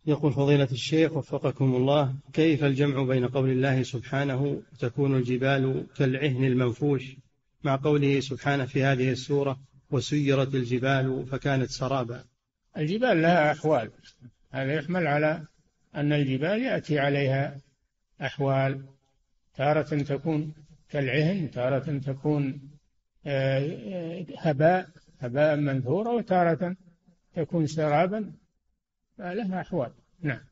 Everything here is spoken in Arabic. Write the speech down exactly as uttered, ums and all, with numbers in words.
يقول فضيلة الشيخ وفقكم الله، كيف الجمع بين قول الله سبحانه تكون الجبال كالعهن المنفوش مع قوله سبحانه في هذه السورة وسيرت الجبال فكانت سرابا؟ الجبال لها أحوال، هذا يحمل على أن الجبال يأتي عليها أحوال، تارة تكون كالعهن، تارة تكون هباء هباء منثورا، وتارة تكون سرابا، فلها أحوال. نعم.